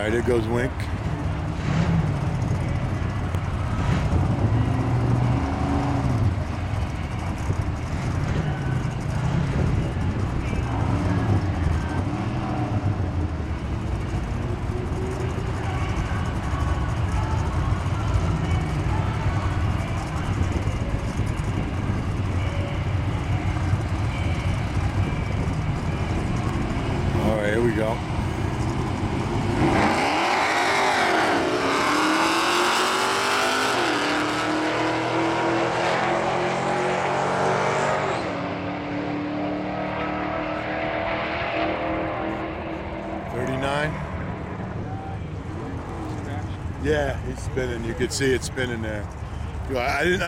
right, there goes Wink. All right, here we go. Yeah, he's spinning. You could see it spinning there. I didn't.